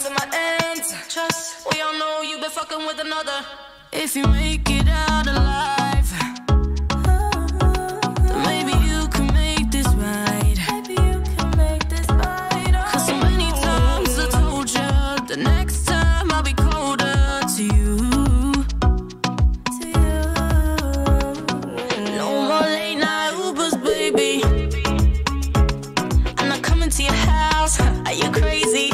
in my ends. Trust, we all know you've been fucking with another. If you make it out alive, then maybe you can make this right. Maybe you can make this right. Cause so many times I told you the next time I'll be colder to you. No more late night Ubers, baby. I'm not coming to your house. Are you crazy?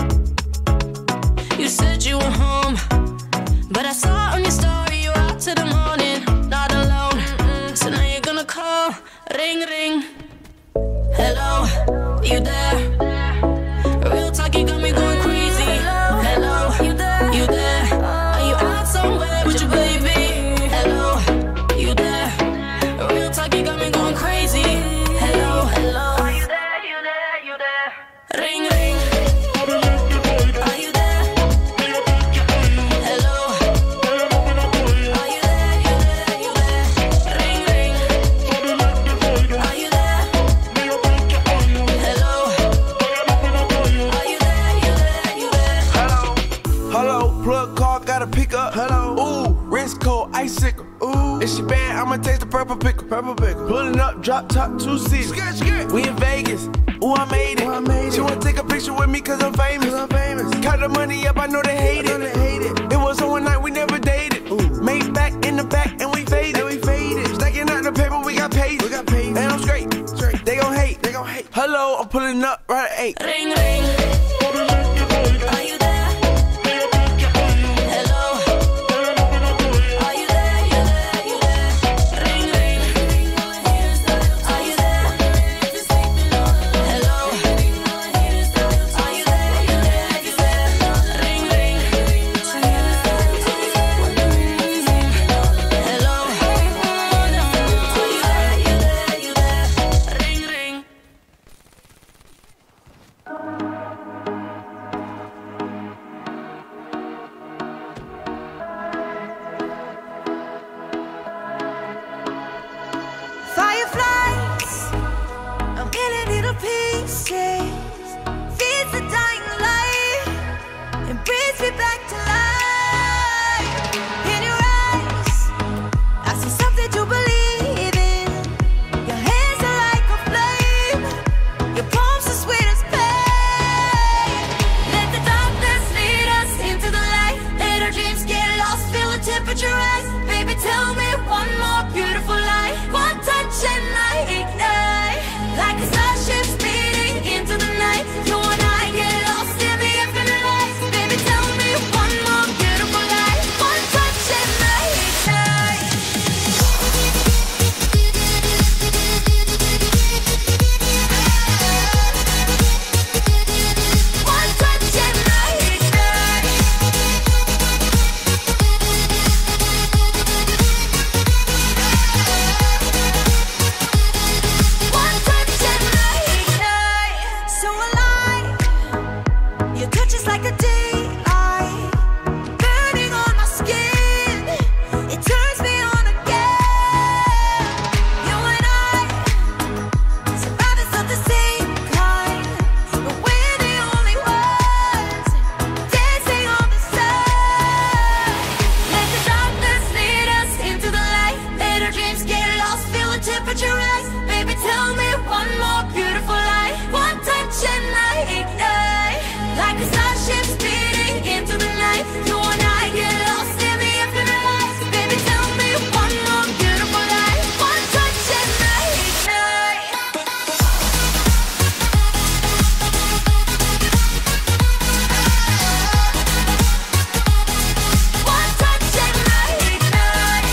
You said you were home, but I saw on your story you're out till the morning, not alone. So now you're gonna call, ring, ring. Hello, you there? Real talk, you got me going crazy. Hello, you there? Are you out somewhere with your baby? Hello, you there? Real talk, you got me going crazy. Hello, are you there? Ring, ring. Are you there? Hello. Are you there? Ring, ring. Are you there? Hello. Are you there? Hello, plug call, gotta pick up. Hello, ooh, wrist cold, icicle. Ooh, if she bad, I'ma taste the purple pickle. Pulling up, drop top, 2 seats. We in Vegas. Ooh, I made it. She wanna take a picture with me cause I'm famous. Count the money up, I know they hate it. It was on one night, we never dated. Made back in the back and we faded. Stacking out the paper, we got paid. And I'm straight. They gon' hate. Hello, I'm pulling up right at 8. Ring, ring. Are you there? Hello. Are you there? Ring, ring. Are you there? Hello. Are you there? Ring, ring. Hello. Are you there? Ring, ring. Fireflies, a million little pieces, feeds the dying light and brings me back to life. In your eyes, I see something to believe in. Your hands are like a flame, your palms are sweet as pain. Let the darkness lead us into the light. Let our dreams get lost, feel the temperature rise. Baby, tell me one more beautiful lie. One touch and I ignite, like a starship speeding into the night. You and I get lost in the infinite light. Baby, tell me one more beautiful lie. One touch and I ignite. One touch and I ignite. One touch and I ignite. So alive, your touch is like a daylight, burning on my skin. It turns me on again. You and I, survivors of the same kind, but we're the only ones dancing on the sun. Let the darkness lead us into the light. Let our dreams get lost, feel the temperature rise. Baby, tell me one more beautiful lie. One touch and I ignite, like a starship speeding into the night. You and I get lost in the infinite light. Baby, tell me one more beautiful lie. One touch and I ignite. One touch and I ignite.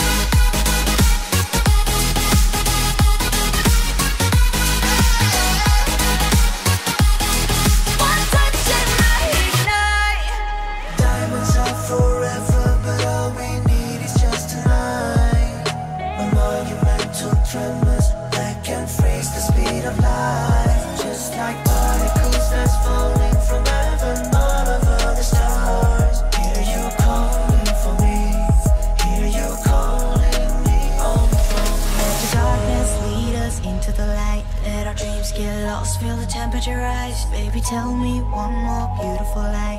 One touch and I ignite. Diamonds are forever, but all we need is just tonight. A monumental tremors that can freeze the speed of light. Just like particles that's falling from heaven, all over the stars. Hear you calling for me. Hear you calling me home from Let the darkness lead us into the light. Let our dreams get lost, feel the temperature rise. Baby, tell me one more beautiful lie.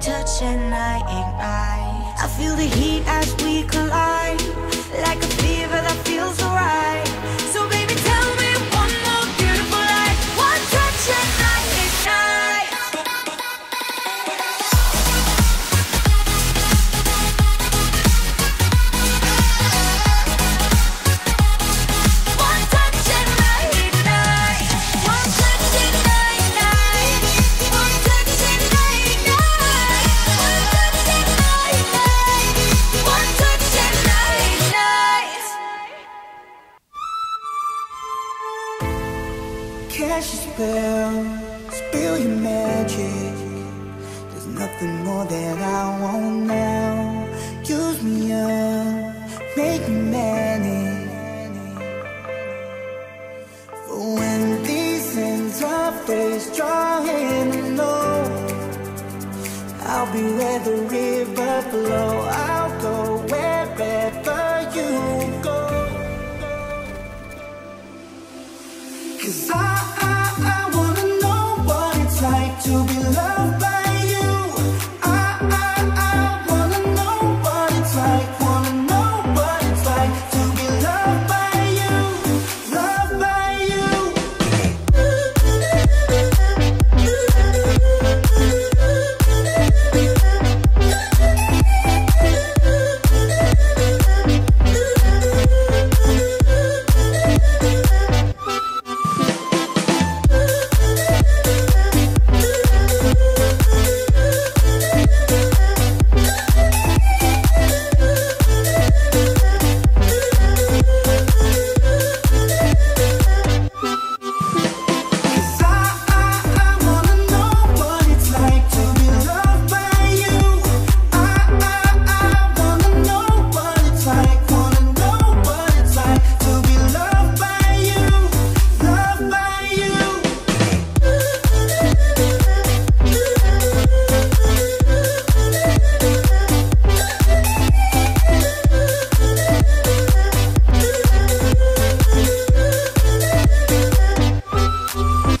touch and I ignite. I feel the heat as we collide, like a fever that feels alright. So baby, tell me one more beautiful lie. One touch and I ignite. One touch and I ignite. One touch and I ignite. One touch and I ignite. One touch and I ignite. One touch and I ignite. Cast your spell, spill your magic. There's nothing more that I want now. Use me up, make me manic. For when these ends of days drawing low, I'll be where the river flow. I'll go wherever you go. 'Cause I wanna know what it's like to be loved by you. I wanna know what it's like, wanna know what it's like to be loved by you, loved by you.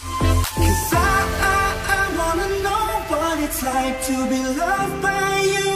Like to be loved by you.